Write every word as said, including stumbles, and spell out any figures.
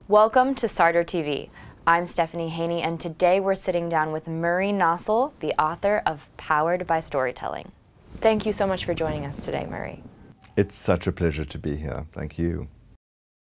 Welcome to Sartor T V. I'm Stephanie Haney, and today we're sitting down with Murray Nossel, the author of Powered by Storytelling. Thank you so much for joining us today, Murray. It's such a pleasure to be here. Thank you.